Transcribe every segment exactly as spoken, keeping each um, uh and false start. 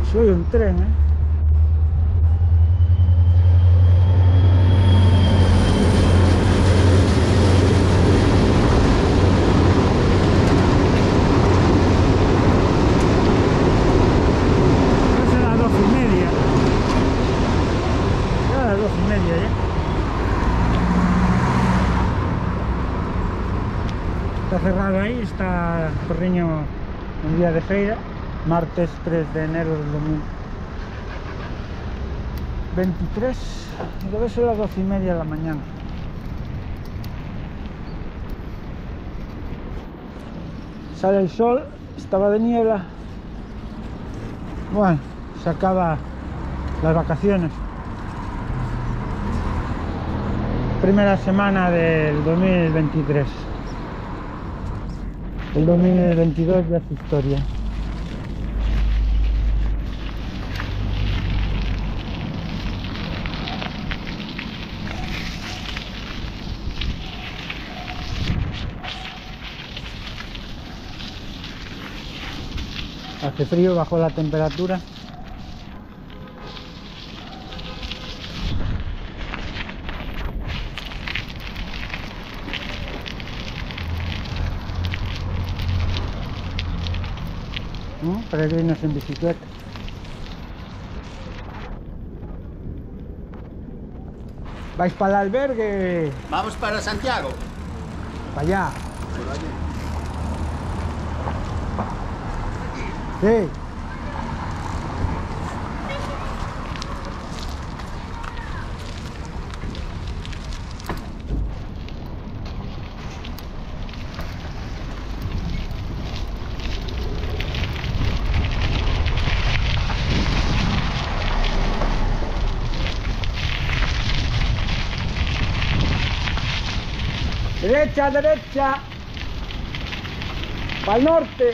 Soy un tren, ¿eh? Son las doce y media. Ya las doce y media, ¿eh? Está cerrado aí, está Porriño un día de feira, martes tres de enero del dos mil veintitrés, debe ser las doce y media de la mañana. Sale el sol, estaba de niebla. Bueno, se acaba las vacaciones. Primera semana del dos mil veintitrés. El dos mil veintidós ya es historia. Hace frío, bajó la temperatura. ¿No? Peregrinos en bicicleta. ¿Vais para el albergue? Vamos para Santiago. Para allá. Sí. Derecha, derecha. Para el norte.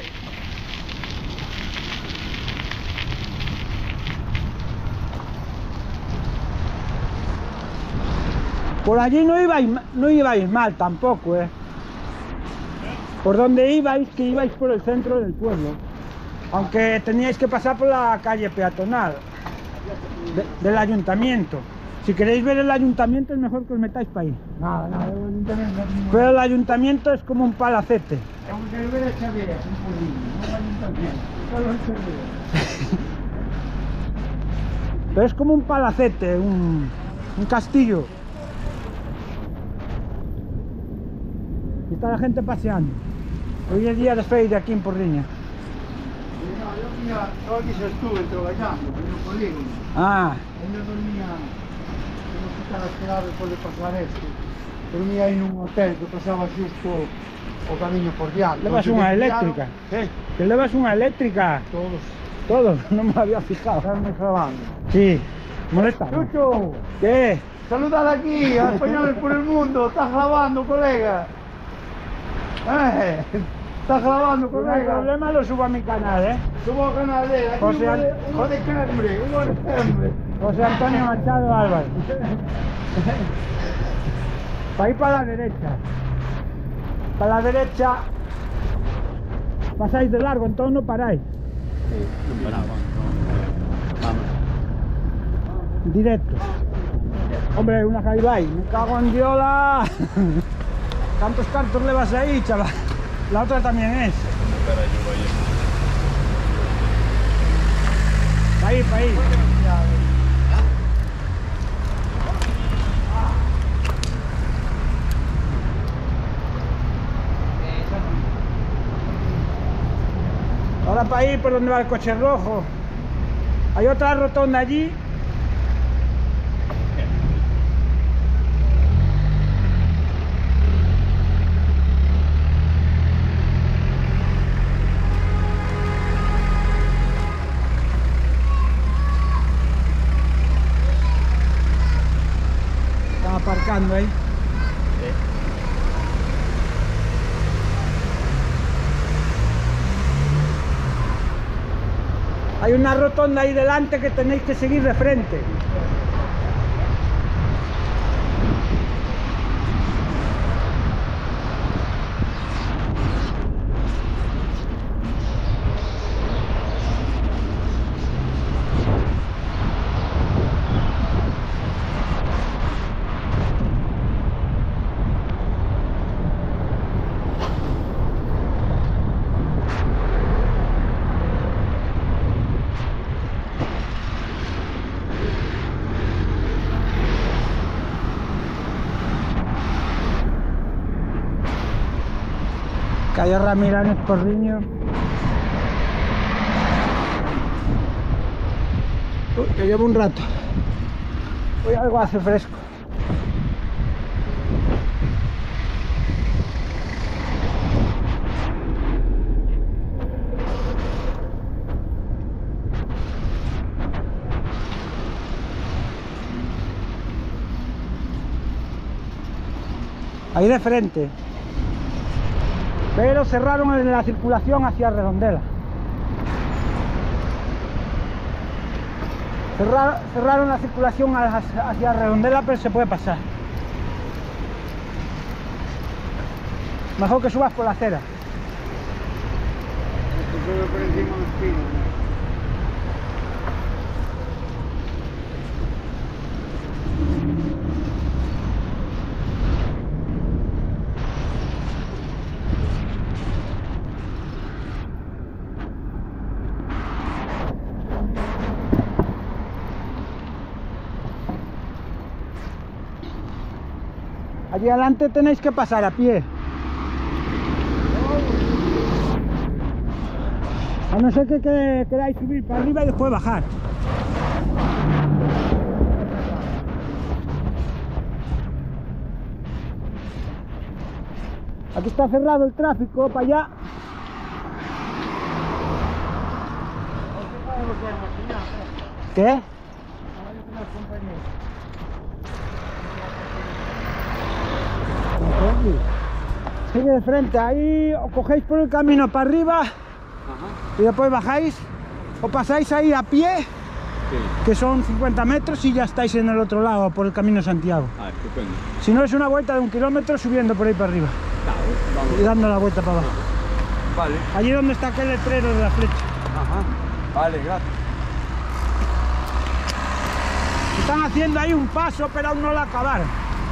Por allí no ibais, no ibais mal tampoco, ¿eh? Por donde ibais, que ibais por el centro del pueblo. Aunque teníais que pasar por la calle peatonal de, del ayuntamiento. Si queréis ver el ayuntamiento es mejor que os metáis para ahí. Nada, nada, el ayuntamiento no. Pero el ayuntamiento es como un palacete. Tengo que ver a Xavier, un poquillo, no el ayuntamiento, solo el Xavier. Pero es como un palacete, un, un castillo. Y está la gente paseando. Hoy es día de feira aquí en Porriña. No, yo mira, yo aquí se estuve trabajando en un polígono. Ah, Yo dormía, no se estaba esperado después de pasar esto. Dormía en un hotel que pasaba justo o camino por dial. levas unha eléctrica. Sí, Que levas unha eléctrica. todos Todo, no me había fijado. están grabando. Sí, molesta. Chucho, ¿Qué? saludad aquí a Españoles por el Mundo. Estás grabando, colega. Eh, estás grabando, No hay colega. problema, lo subo a mi canal, ¿eh? Subo al canal de aquí, José uno An- de, uno de Cambre, uno de Cambre. José Antonio Machado Álvarez. Para ir para la derecha. Para la derecha. Pasáis de largo, entonces no paráis. Directo. Hombre, una Jaibay. Me cago en Diola. ¿Cuántos cartos le vas ahí, chaval? La otra también es. Pa' ahí, pa' ahí. Ahora para ir por donde va el coche rojo. Hay otra rotonda allí. Están aparcando ahí. Hay una rotonda ahí delante que tenéis que seguir de frente. Calle Ramirán Esporriño. Uy, que llevo un rato. Hoy algo hace fresco. Ahí de frente. Pero cerraron la circulación hacia Redondela. Cerrar, cerraron la circulación hacia Redondela, pero se puede pasar. Mejor que subas por la acera. Esto por encima del pino, ¿no? Allí adelante tenéis que pasar a pie. A no ser que queráis subir para arriba y después bajar. Aquí está cerrado el tráfico, para allá. ¿Qué? Sigue de frente, ahí os cogéis por el camino para arriba. Ajá. Y después bajáis o pasáis ahí a pie, sí, que son cincuenta metros y ya estáis en el otro lado por el camino de Santiago. Ah, estupendo. Si no, es una vuelta de un kilómetro subiendo por ahí para arriba. Claro, vamos. Y dando la vuelta para abajo. Vale. Allí donde está aquel letrero de la flecha. Ajá. Vale, gracias. Están haciendo ahí un paso, pero aún no lo acabaron.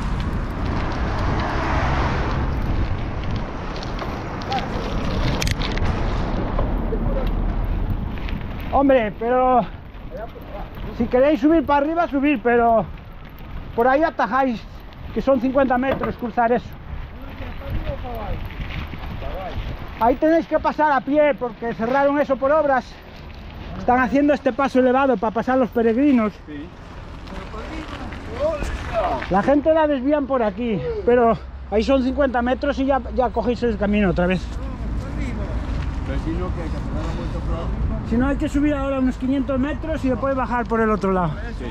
Hombre, pero si queréis subir para arriba, subir, pero por ahí atajáis, que son cincuenta metros cruzar eso. Ahí tenéis que pasar a pie porque cerraron eso por obras. Están haciendo este paso elevado para pasar los peregrinos. La gente la desvían por aquí, pero ahí son cincuenta metros y ya, ya cogéis el camino otra vez. Pero si no, que hay que hacer la vuelta por arriba. Si no, hay que subir ahora unos quinientos metros y después bajar por el otro lado. Sí.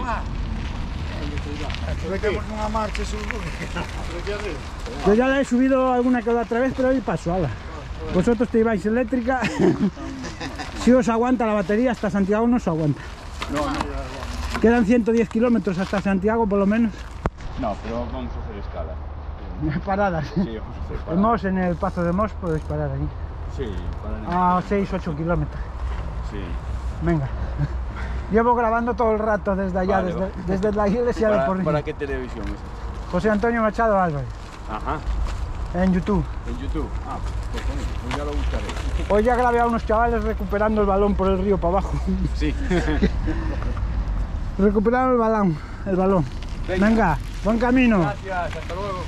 Metemos una marcha sobre. Yo ya la he subido alguna que otra vez, pero hoy paso, ahora. Vosotros te lleváis eléctrica. Si os aguanta la batería, hasta Santiago no os aguanta. No, no. Quedan ciento diez kilómetros hasta Santiago, por lo menos. No, pero vamos a hacer escala. Paradas. Sí, vamos a hacer En paradas. Mos, en el Pazo de Mos, podéis parar allí. Sí, para A seis ocho kilómetros. Sí. Venga. Llevo grabando todo el rato desde allá, Vale, desde, vale. desde la iglesia de ¿Para, Porriño. ¿Para qué televisión es? José Antonio Machado Álvarez, Ajá. en YouTube. En YouTube. Ah, pues, pues ya lo buscaré. Hoy ya grabé a unos chavales recuperando el balón por el río para abajo. Sí. Recuperaron el balón, el balón. Venga. Venga, buen camino. Gracias, hasta luego.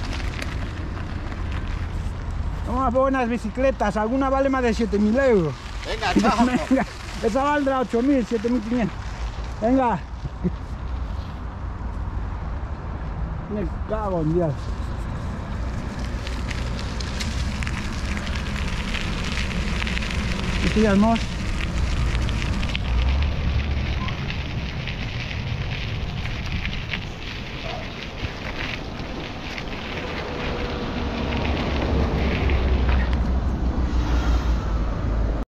Unas buenas bicicletas, alguna vale más de siete mil euros. Venga, chao. Venga, esa valdrá ocho mil, siete mil quinientos. Venga. Me cago en Dios. Este ya es Mos.